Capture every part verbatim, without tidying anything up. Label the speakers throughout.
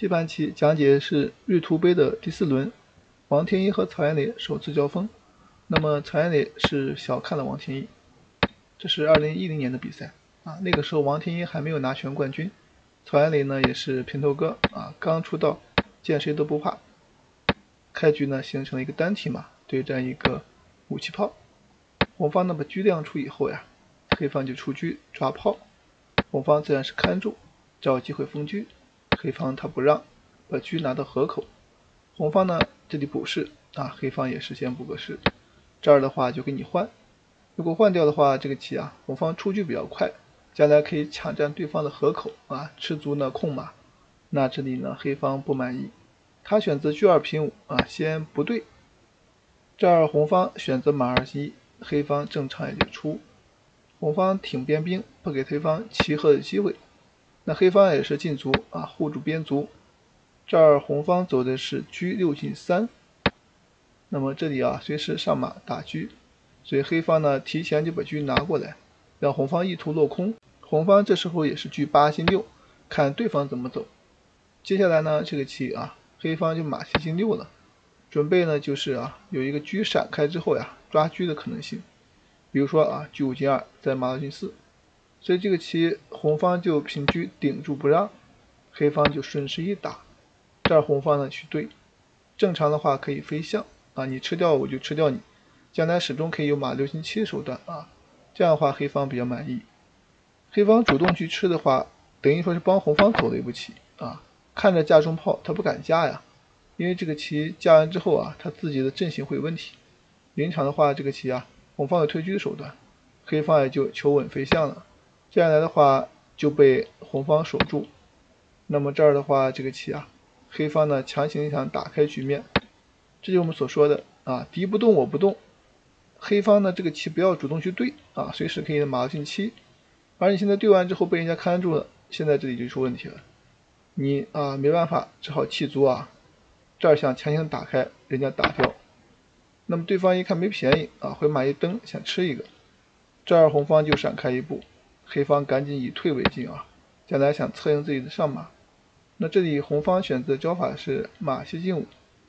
Speaker 1: 这盘棋讲解是日图杯的第四轮，王天一和曹岩磊首次交锋。那么曹岩磊是小看了王天一，这是二零一零年的比赛啊，那个时候王天一还没有拿全冠军，曹岩磊呢也是平头哥啊，刚出道，见谁都不怕。开局呢形成了一个单提马对战一个武器炮，红方呢把车亮出以后呀，黑方就出车抓炮，红方自然是看住，找机会封车。黑方他不让，把车拿到河口，红方呢这里补士啊，黑方也是先补个士，这儿的话就给你换，如果换掉的话，这个棋啊，红方出车比较快，将来可以抢占对方的河口啊，吃足呢控马，那这里呢黑方不满意，他选择车二平五啊，先不对，这儿红方选择马二一，黑方正常也就出，红方挺边兵，不给对方骑鹤的机会。那黑方也是进卒啊，护住边卒。这儿红方走的是车六进三，那么这里啊随时上马打车，所以黑方呢提前就把车拿过来，让红方意图落空。红方这时候也是车八进六，看对方怎么走。接下来呢这个棋啊，黑方就马七进六了，准备呢就是啊有一个车闪开之后呀抓车的可能性，比如说啊车五进二，再马六进四。所以这个棋红方就平车顶住不让，黑方就顺势一打，这儿红方呢去对，正常的话可以飞象啊，你吃掉我就吃掉你，将来始终可以有马六进七的手段啊，这样的话黑方比较满意。黑方主动去吃的话，等于说是帮红方走了一步棋啊，看着架中炮他不敢架呀，因为这个棋架完之后啊，他自己的阵型会有问题。临场的话这个棋啊，红方有推车的手段，黑方也就求稳飞象了。这样来的话就被红方守住，那么这儿的话这个棋啊，黑方呢强行想打开局面，这就是我们所说的啊，敌不动我不动，黑方呢这个棋不要主动去对啊，随时可以马六进七，而你现在对完之后被人家看住了，现在这里就出问题了，你啊没办法只好弃卒啊，这儿想强行打开人家打掉，那么对方一看没便宜啊，回马一蹬想吃一个，这儿红方就闪开一步，黑方赶紧以退为进啊，将来想策应自己的上马。那这里红方选择招法是马七进五，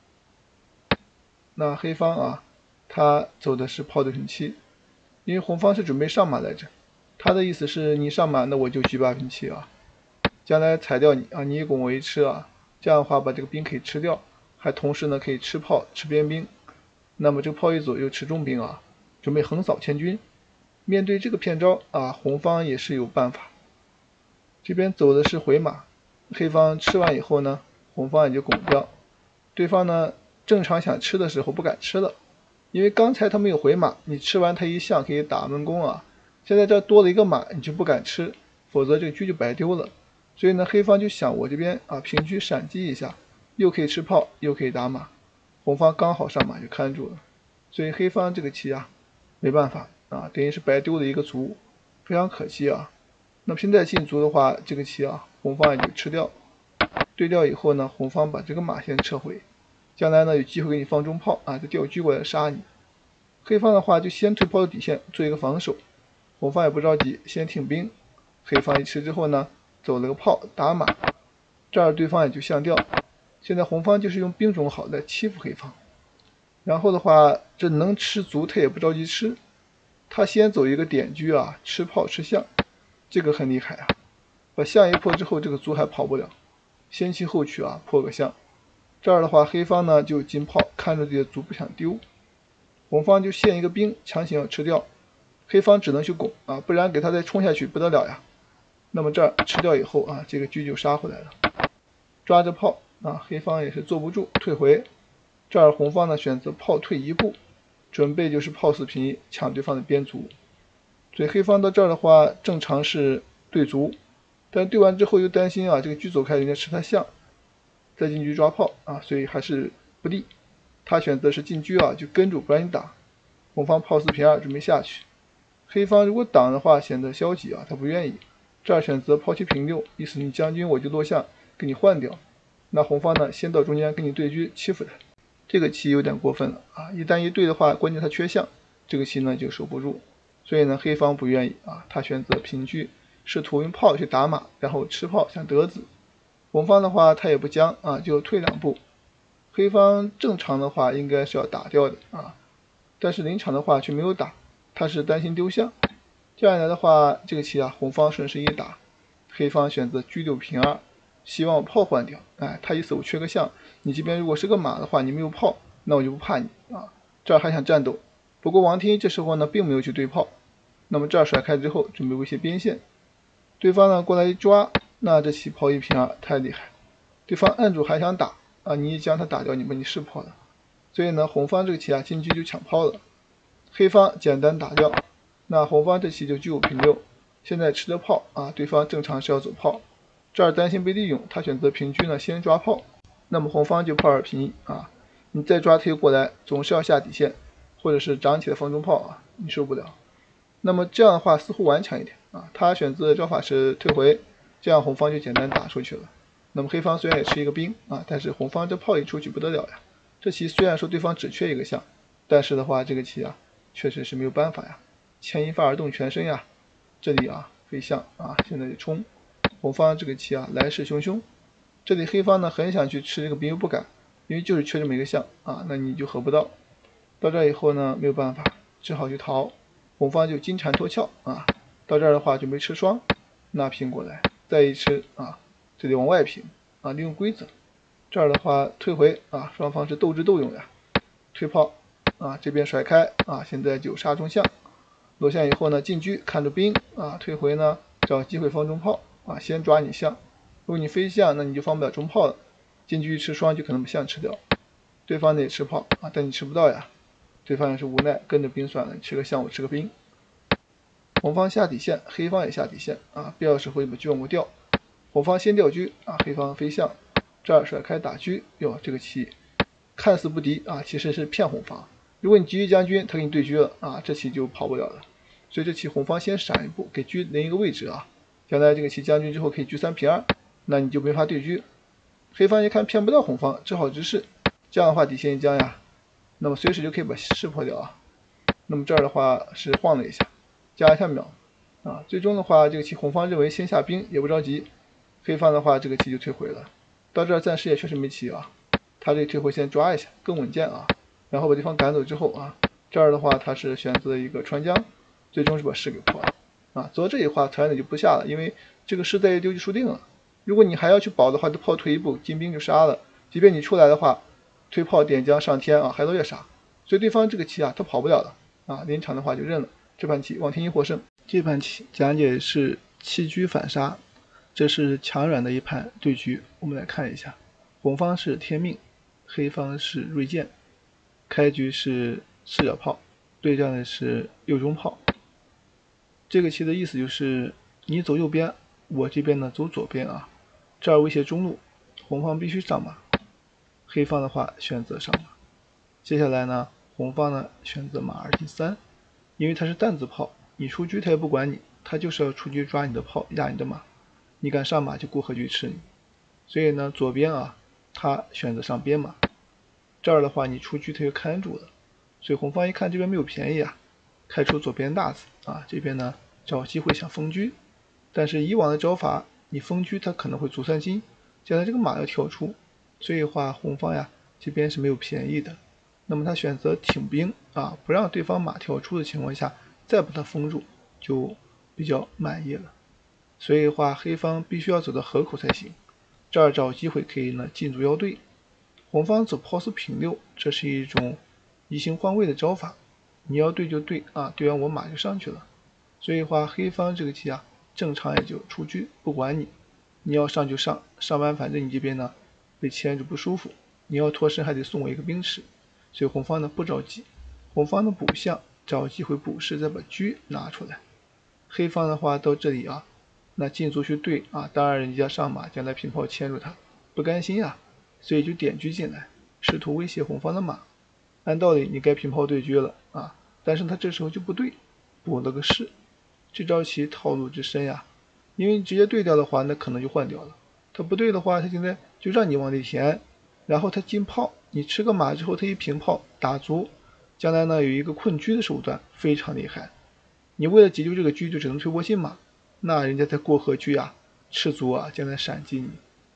Speaker 1: 那黑方啊，他走的是炮六进七，因为红方是准备上马来着，他的意思是你上马，那我就车八平七啊，将来踩掉你啊，你一拱我一吃啊，这样的话把这个兵可以吃掉，还同时呢可以吃炮吃边兵，那么这个炮一走又吃中兵啊，准备横扫千军。面对这个骗招啊，红方也是有办法。这边走的是回马，黑方吃完以后呢，红方也就拱掉。对方呢，正常想吃的时候不敢吃了，因为刚才他没有回马，你吃完他一象可以打闷弓啊。现在这多了一个马，你就不敢吃，否则这个车就白丢了。所以呢，黑方就想我这边啊平车闪击一下，又可以吃炮，又可以打马。红方刚好上马就看住了，所以黑方这个棋啊，没办法。啊，等于是白丢了一个卒，非常可惜啊。那么现在进卒的话，这个棋啊，红方也就吃掉，对掉以后呢，红方把这个马先撤回，将来呢有机会给你放中炮啊，再调车过来杀你。黑方的话就先退炮到底线做一个防守，红方也不着急，先挺兵。黑方一吃之后呢，走了个炮打马，这儿对方也就象掉。现在红方就是用兵种好来欺负黑方，然后的话这能吃卒他也不着急吃。他先走一个点车啊，吃炮吃象，这个很厉害啊！把象一破之后，这个卒还跑不了，先弃后取啊，破个象。这儿的话，黑方呢就进炮，看着这些卒不想丢，红方就献一个兵，强行要吃掉，黑方只能去拱啊，不然给他再冲下去不得了呀。那么这儿吃掉以后啊，这个车就杀回来了，抓着炮啊，黑方也是坐不住，退回。这儿红方呢选择炮退一步。准备就是炮四平一抢对方的边卒，所以黑方到这儿的话，正常是对卒，但对完之后又担心啊，这个车走开人家吃他象，再进车抓炮啊，所以还是不利。他选择是进车啊，就跟住不让你打。红方炮四平二准备下去，黑方如果挡的话显得消极啊，他不愿意。这儿选择炮七平六，意思你将军我就落象，给你换掉。那红方呢，先到中间跟你对车欺负他。这个棋有点过分了啊！一旦一对的话，关键他缺象，这个棋呢就守不住，所以呢黑方不愿意啊，他选择平车，试图用炮去打马，然后吃炮想得子。 红方的话他也不将啊，就退两步。黑方正常的话应该是要打掉的啊，但是临场的话却没有打，他是担心丢象。这样一来的话，这个棋啊，红方顺势一打，黑方选择车六平二，希望炮换掉。哎，他意思我缺个象，你这边如果是个马的话，你没有炮，那我就不怕你啊。这儿还想战斗，不过王天一这时候呢并没有去对炮，那么这儿甩开之后准备威胁边线，对方呢过来一抓，那这棋炮一平二太厉害，对方按住还想打啊，你一将他打掉，你把你是炮了，所以呢红方这个棋啊进车就抢炮了，黑方简单打掉，那红方这棋就车五平六，现在吃着炮啊，对方正常是要走炮，这儿担心被利用，他选择平车呢先抓炮，那么红方就炮二平一啊，你再抓推过来总是要下底线，或者是长起的方中炮啊，你受不了。那么这样的话似乎顽强一点啊，他选择招法是退回，这样红方就简单打出去了。那么黑方虽然也吃一个兵啊，但是红方这炮一出去不得了呀，这棋虽然说对方只缺一个象，但是的话这个棋啊确实是没有办法呀，牵一发而动全身呀，这里啊飞象啊现在就冲，红方这个棋啊来势汹汹，这里黑方呢很想去吃这个兵又不敢，因为就是缺这么一个象啊，那你就合不到，到这以后呢没有办法，只好去逃，红方就金蝉脱壳啊，到这儿的话就没吃双，那平过来再一吃啊，这里往外平啊，利用规则，这儿的话退回啊，双方是斗智斗勇呀，退炮啊，这边甩开啊，现在就杀中象，落象以后呢进车看着兵啊，退回呢找机会放中炮啊，先抓你象，如果你飞象那你就放不了中炮了，进车吃双就可能把象吃掉，对方也吃炮啊，但你吃不到呀，对方也是无奈跟着兵算了，你吃个象我吃个兵，红方下底线，黑方也下底线啊，必要时候就把车往过调，红方先调车啊，黑方飞象，这儿甩开打车，哟这个棋看似不敌啊，其实是骗红方，如果你急于将军他给你对车了啊，这棋就跑不了了，所以这棋红方先闪一步给车连一个位置啊，将来这个棋将军之后可以车三平二，那你就没法对车，黑方一看骗不到红方，只好直视，这样的话底线一将呀，那么随时就可以把识破掉啊，那么这儿的话是晃了一下，加一下秒啊，最终的话这个棋红方认为先下兵也不着急，黑方的话这个棋就退回了，到这儿暂时也确实没棋啊，他这退回先抓一下更稳健啊，然后把对方赶走之后啊，这儿的话他是选择一个穿将，最终是把士给破了啊，走到这一话曹安就不下了，因为这个士再一丢就输定了，如果你还要去保的话，这炮退一步进兵就杀了，即便你出来的话推炮点将上天啊，还都要杀，所以对方这个棋啊他跑不了了啊，临场的话就认了，这盘棋王天一获胜。这盘棋讲解是弃车反杀，这是强软的一盘对局，我们来看一下，红方是天命，黑方是锐剑，开局是四角炮，对战的是右中炮，这个棋的意思就是你走右边，我这边呢走左边啊，这儿威胁中路，红方必须上马，黑方的话选择上马，接下来呢红方呢选择马二进三，因为它是担子炮，你出车他也不管你，他就是要出车抓你的炮压你的马，你敢上马就过河去吃你，所以呢左边啊他选择上边马，这儿的话你出车他就看住了，所以红方一看这边没有便宜啊，开出左边大子啊，这边呢找机会想封车，但是以往的招法你封车他可能会卒三金，将来这个马要跳出，所以的话红方呀这边是没有便宜的，那么他选择挺兵啊，不让对方马跳出的情况下再把它封住就比较满意了，所以的话黑方必须要走到河口才行，这儿找机会可以呢进驻腰队，红方走炮四平六，这是一种移形换位的招法，你要对就对啊，对完我马就上去了，所以的话黑方这个棋啊正常也就出车不管你，你要上就上，上完反正你这边呢被牵着不舒服，你要脱身还得送我一个兵吃，所以红方呢不着急，红方的补象找机会补士再把车拿出来，黑方的话到这里啊，那进卒去对啊，当然人家上马将来平炮牵住他不甘心啊，所以就点车进来，试图威胁红方的马，按道理你该平炮对车了啊，但是他这时候就不对，补了个士，这招棋套路之深呀，因为你直接对掉的话那可能就换掉了，他不对的话他现在就让你往里填，然后他进炮，你吃个马之后他一平炮打卒，将来呢有一个困车的手段非常厉害，你为了解救这个车就只能推窝心马，那人家在过河车啊吃卒啊将来闪击你，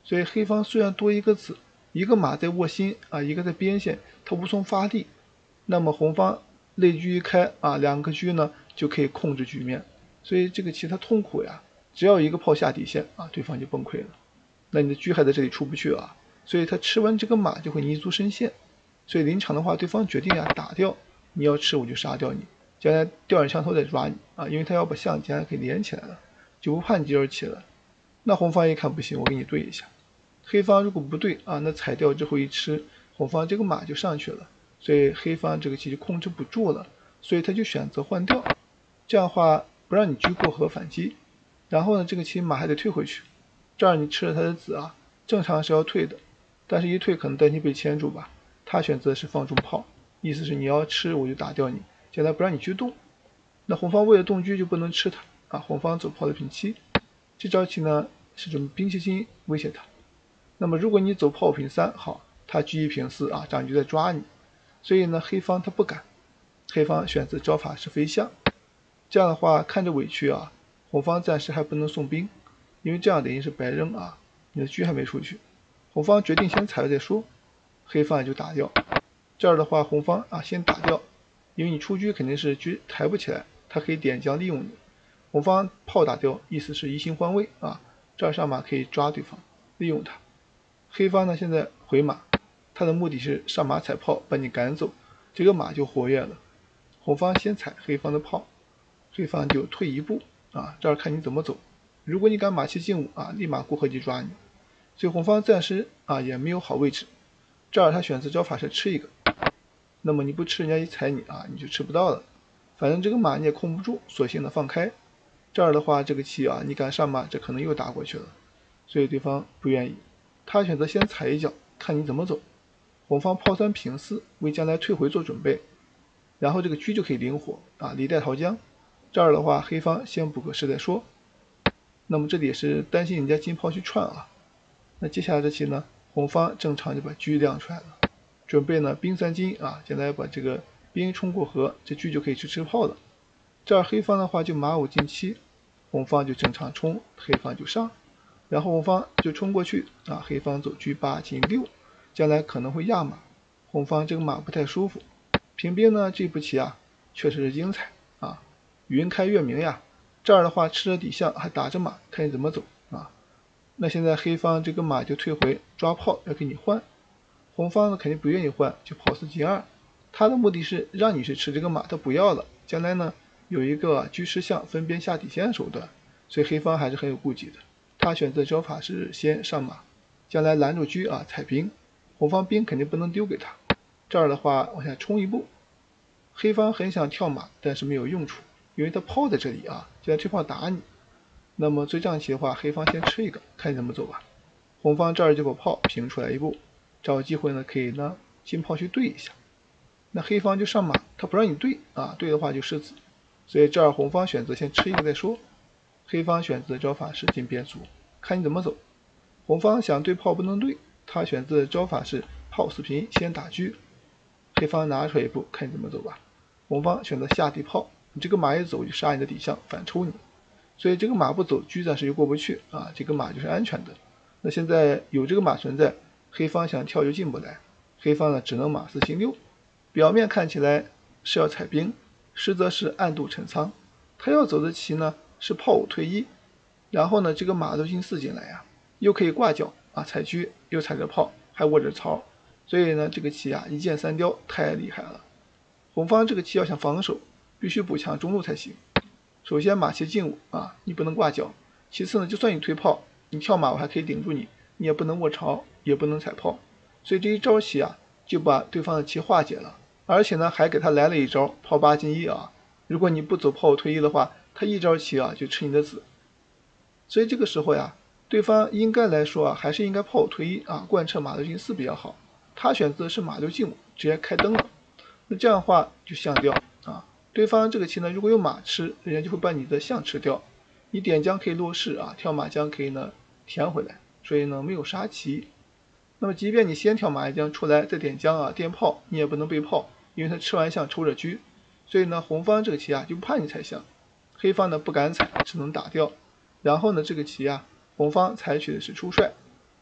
Speaker 1: 所以黑方虽然多一个子，一个马在卧心啊，一个在边线，他无从发力。那么红方类车一开啊，两个车呢就可以控制局面。所以这个棋它痛苦呀，只要一个炮下底线啊，对方就崩溃了。那你的车还在这里出不去啊，所以他吃完这个马就会泥足深陷。所以临场的话，对方决定呀打掉，你要吃我就杀掉你，将来吊人枪头再抓你啊，因为他要把象将来给连起来了，就不怕你第二棋了。那红方一看不行，我给你对一下。黑方如果不对啊，那踩掉之后一吃，红方这个马就上去了，所以黑方这个棋就控制不住了，所以他就选择换掉。这样的话不让你车过河反击，然后呢这个棋马还得退回去，这儿你吃了他的子啊，正常是要退的，但是一退可能担心被牵住吧。他选择是放重炮，意思是你要吃我就打掉你，将来不让你车动。那红方为了动车就不能吃他啊，红方走炮的平七，这招棋呢是准备兵七进威胁他。那么如果你走炮平三，好，他车一平四啊，这样就在抓你。所以呢黑方他不敢，黑方选择招法是飞象。这样的话看着委屈啊，红方暂时还不能送兵，因为这样等于是白扔啊，你的车还没出去。红方决定先踩了再说，黑方也就打掉。这儿的话红方啊先打掉，因为你出车肯定是车抬不起来，他可以点将利用你。红方炮打掉，意思是移形换位啊，这儿上马可以抓对方，利用他。黑方呢现在回马，他的目的是上马踩炮把你赶走，这个马就活跃了。红方先踩黑方的炮，黑方就退一步啊，这儿看你怎么走。如果你敢马七进五啊，立马过河就抓你。所以红方暂时啊也没有好位置，这儿他选择招法是吃一个，那么你不吃人家一踩你啊，你就吃不到了。反正这个马你也控不住，索性的放开。这儿的话这个棋啊，你敢上马，这可能又打过去了，所以对方不愿意，他选择先踩一脚，看你怎么走。红方炮三平四，为将来退回做准备，然后这个车就可以灵活啊，离带逃将。这儿的话黑方先补个士再说，那么这里也是担心人家金炮去串啊。那接下来这棋呢，红方正常就把车亮出来了，准备呢兵三进啊，将来把这个兵冲过河，这车就可以去吃炮了。这儿黑方的话就马五进七，红方就正常冲，黑方就上，然后红方就冲过去啊，黑方走车八进六，将来可能会压马，红方这个马不太舒服。平兵呢这步棋啊确实是精彩啊，云开月明呀。这儿的话吃着底象还打着马，看你怎么走啊。那现在黑方这个马就退回抓炮要给你换，红方呢肯定不愿意换，就炮四进二，他的目的是让你去吃这个马，他不要了，将来呢有一个车吃象分边下底线的手段，所以黑方还是很有顾忌的。他选择招法是先上马，将来拦住车啊踩兵，红方兵肯定不能丢给他。这儿的话往下冲一步，黑方很想跳马，但是没有用处，因为他炮在这里啊，将来退炮打你。那么追象棋的话，黑方先吃一个，看你怎么走吧。红方这儿就把炮平出来一步，找机会呢可以呢进炮去对一下。那黑方就上马，他不让你对啊，对的话就失子，所以这儿红方选择先吃一个再说。黑方选择招法是进边卒，看你怎么走。红方想对炮不能对，他选择招法是炮四平先打车，黑方拿出来一步，看你怎么走吧。红方选择下底炮，你这个马一走就杀你的底象，反抽你。所以这个马不走，车暂时就过不去啊，这个马就是安全的。那现在有这个马存在，黑方想跳就进不来，黑方呢只能马四进六。表面看起来是要踩兵，实则是暗度陈仓。他要走的棋呢是炮五退一，然后呢这个马都进四进来呀、啊，又可以挂角啊，踩车又踩着炮，还握着槽，所以呢这个棋啊一箭三雕，太厉害了。红方这个棋要想防守，必须补强中路才行。首先马七进五啊，你不能挂角。其次呢，就算你推炮，你跳马我还可以顶住你，你也不能卧槽，也不能踩炮。所以这一招棋啊，就把对方的棋化解了，而且呢还给他来了一招炮八进一啊。如果你不走炮五退一的话，他一招棋啊就吃你的子。所以这个时候呀，对方应该来说啊，还是应该炮五退一啊，贯彻马六进四比较好。他选择的是马六进五，直接开灯了。那这样的话就象掉啊。对方这个棋呢，如果有马吃，人家就会把你的象吃掉。你点将可以落士啊，跳马将可以呢填回来，所以呢没有杀棋。那么即便你先跳马一将出来再点将啊垫炮，你也不能被炮，因为他吃完象抽着车。所以呢红方这个棋啊就不怕你踩象，黑方呢不敢踩，只能打掉。然后呢这个棋啊红方采取的是出帅，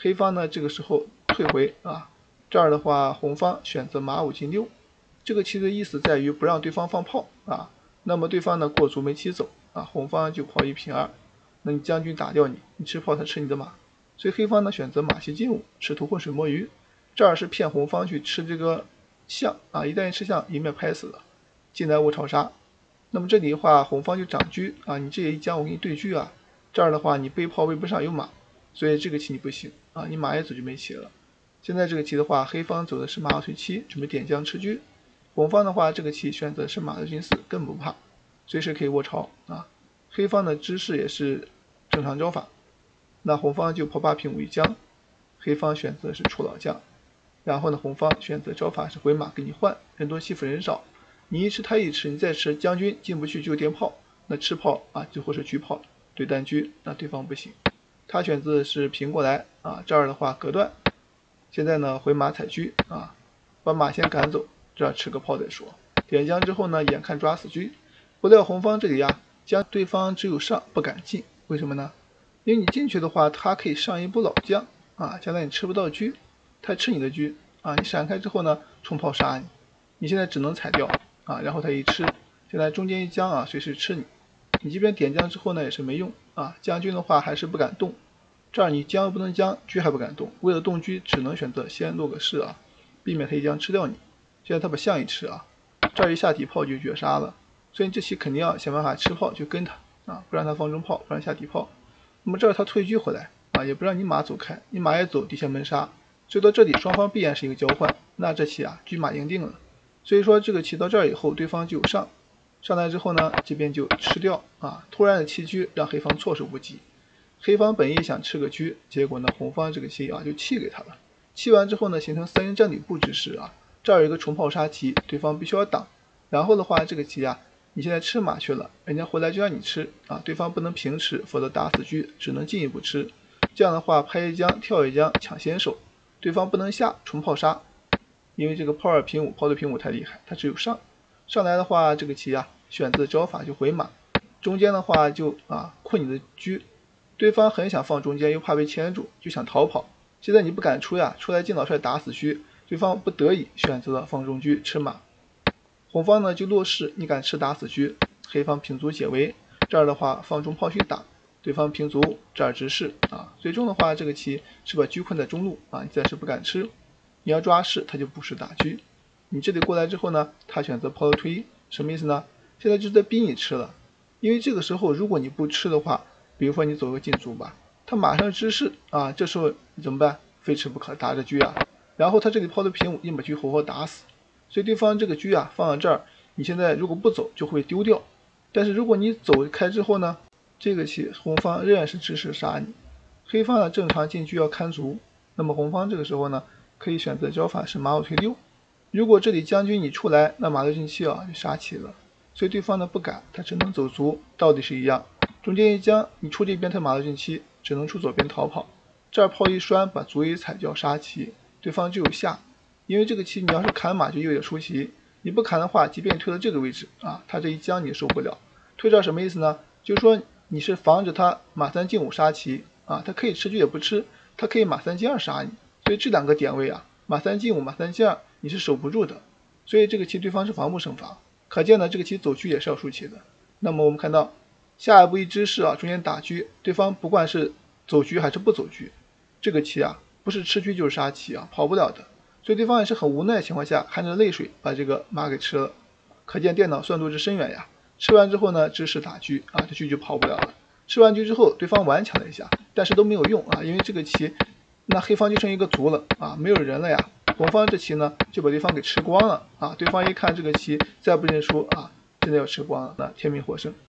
Speaker 1: 黑方呢这个时候退回啊，这儿的话红方选择马五进六，这个棋的意思在于不让对方放炮啊。那么对方呢过卒没棋走啊，红方就炮一平二，那你将军打掉你，你吃炮他吃你的马，所以黑方呢选择马七进五，试图浑水摸鱼。这儿是骗红方去吃这个象啊，一旦一吃象，一面拍死了，进来卧朝杀。那么这里的话，红方就长车啊，你这一将我给你对车啊，这儿的话你背炮位不上有马，所以这个棋你不行啊，你马一走就没棋了。现在这个棋的话，黑方走的是马二退七，准备点将吃车。红方的话，这个棋选择是马六进四，更不怕，随时可以卧朝啊。黑方的知识也是正常招法，那红方就炮八平五一将，黑方选择是出老将。然后呢，红方选择招法是回马给你换，人多欺负人少，你一吃他一吃，你再吃，将军进不去就电炮，那吃炮啊最后是车炮对单车，那对方不行。他选择是平过来啊，这儿的话隔断。现在呢回马踩车啊，把马先赶走，这儿吃个炮再说。点将之后呢，眼看抓死车，不料红方这里呀，将对方只有上不敢进，为什么呢？因为你进去的话，他可以上一步老将啊，将来你吃不到车。他吃你的车啊，你闪开之后呢，冲炮杀你，你现在只能踩掉啊，然后他一吃，现在中间一将啊，随时吃你，你这边点将之后呢也是没用啊，将军的话还是不敢动，这儿你将又不能将，车还不敢动，为了动车只能选择先落个士啊，避免他一将吃掉你。现在他把象一吃啊，这儿一下底炮就绝杀了，所以你这棋肯定要想办法吃炮去跟他啊，不让他放中炮，不让下底炮。那么这儿他退车回来啊，也不让你马走开，你马也走，底下闷杀。所以到这里双方必然是一个交换，那这棋啊车马赢定了。所以说这个棋到这儿以后，对方就有上，上来之后呢，这边就吃掉啊，突然的弃车让黑方措手不及。黑方本意想吃个车，结果呢红方这个棋啊就弃给他了。弃完之后呢，形成三人占领布之势啊，这儿有一个重炮杀棋，对方必须要挡。然后的话这个棋啊，你现在吃马去了，人家回来就让你吃啊，对方不能平吃，否则打死车，只能进一步吃。这样的话拍一将跳一将抢先手。对方不能下重炮杀，因为这个炮二平五，炮六平五太厉害，他只有上。上来的话，这个棋啊，选择招法就回马，中间的话就啊困你的车，对方很想放中间，又怕被牵住，就想逃跑。现在你不敢出呀，出来进老帅打死车，对方不得已选择了放中车吃马。红方呢就落士，你敢吃打死车，黑方平卒解围，这儿的话放中炮去打。对方平卒，这儿直士啊，最终的话这个棋是把车困在中路啊，你暂时不敢吃，你要抓士他就不是打车，你这里过来之后呢，他选择炮六退一，什么意思呢？现在就在逼你吃了，因为这个时候如果你不吃的话，比如说你走个进卒吧，他马上直士啊，这时候你怎么办？非吃不可，打着车啊，然后他这里炮六平五，硬把车活活打死，所以对方这个车啊放到这儿，你现在如果不走就会丢掉，但是如果你走开之后呢？这个棋红方仍然是直士杀你，黑方呢正常进车要看卒，那么红方这个时候呢可以选择招法是马五退六，如果这里将军你出来，那马六进七啊就杀棋了，所以对方呢不敢，他只能走卒，道理是一样，中间一将你出这边他马六进七，只能出左边逃跑，这儿炮一拴把卒一踩就要杀棋，对方就有下，因为这个棋你要是砍马就意味着出棋，你不砍的话，即便推到这个位置啊，他这一将你受不了，推这什么意思呢？就是说你是防止他马三进五杀棋啊，他可以吃车也不吃，他可以马三进二杀你，所以这两个点位啊，马三进五、马三进二你是守不住的，所以这个棋对方是防不胜防，可见呢这个棋走车也是要输棋的。那么我们看到下一步一直士啊，中间打车，对方不管是走车还是不走车，这个棋啊不是吃车就是杀棋啊，跑不了的，所以对方也是很无奈的情况下，含着泪水把这个马给吃了，可见电脑算度之深远呀。吃完之后呢，直士打车啊，这车就跑不了了。吃完车之后，对方顽强了一下，但是都没有用啊，因为这个棋，那黑方就剩一个卒了啊，没有人了呀。红方这棋呢，就把对方给吃光了啊。对方一看这个棋再不认输啊，真的要吃光了，那天命获胜。